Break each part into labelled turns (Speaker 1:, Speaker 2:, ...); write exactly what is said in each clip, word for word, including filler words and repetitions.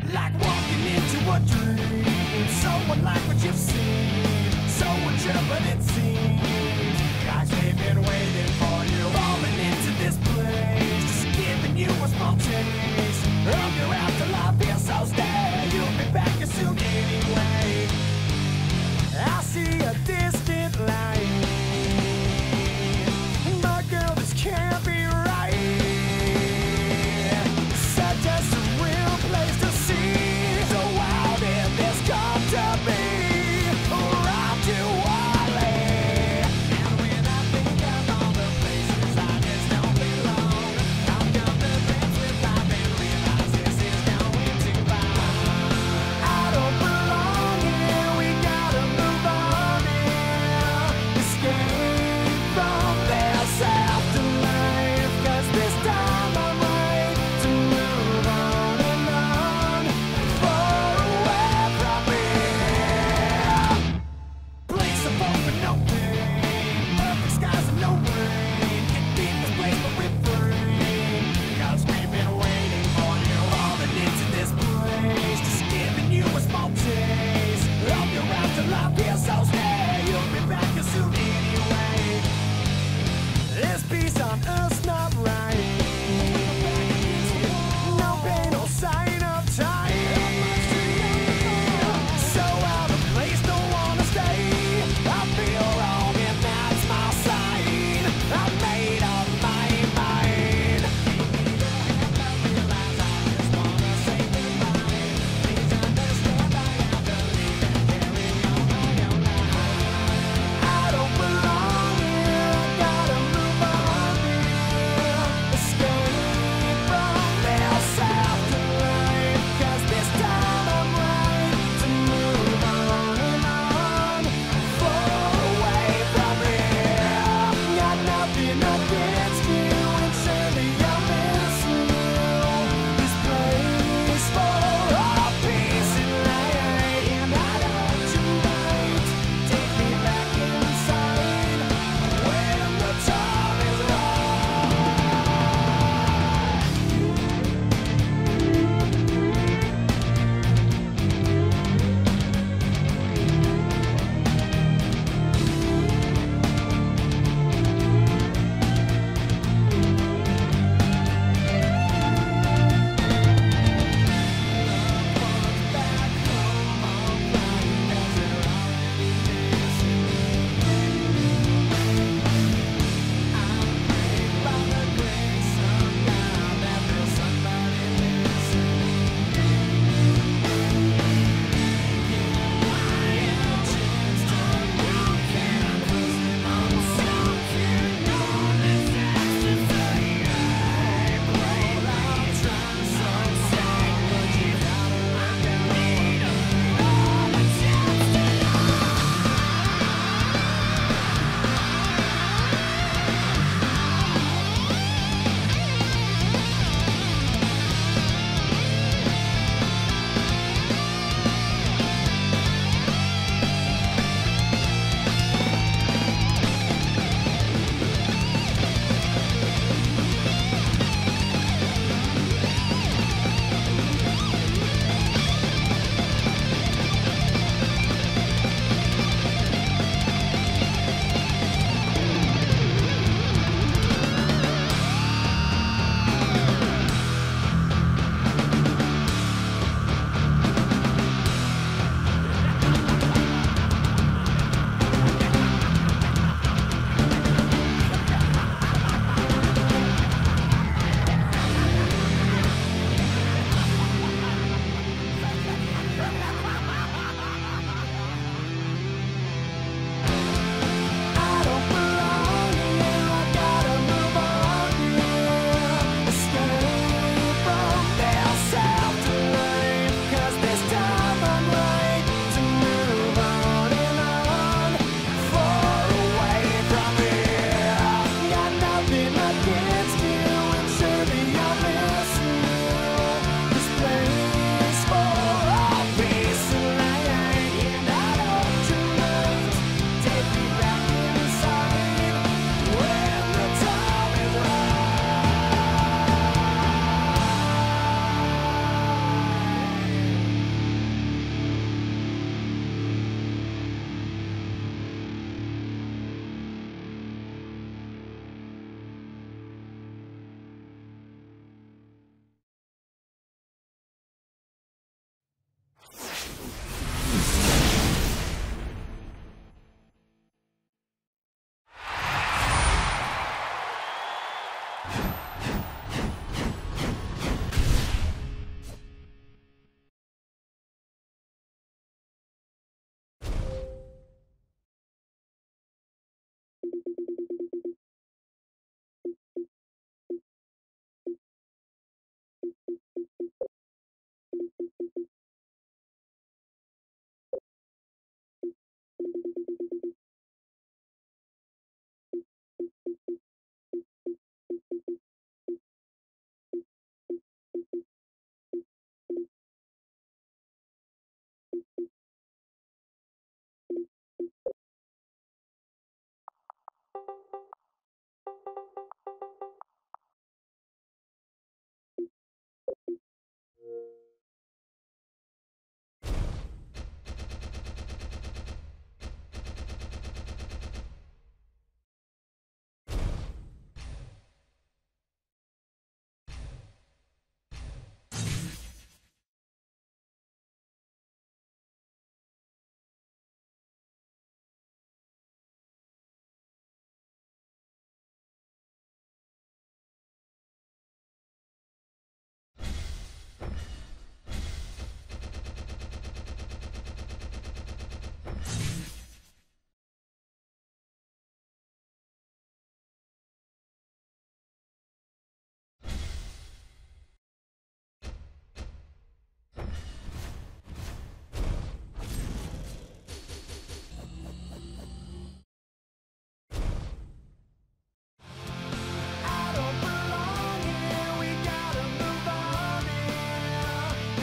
Speaker 1: like walking into a dream. So unlike what you've seen, so untrue, but it seems guys, they've been waiting for you, falling into this place, just giving you a small taste of your afterlife. Here, so stay, you'll be back as soon anyway. I see a distant light, my girl, this can't be right. Such a surreal place to see, so wild in this come to be. Right to Wally. And when I think of all the places I just don't belong, I've come to grips with life and realize this is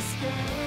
Speaker 1: escape.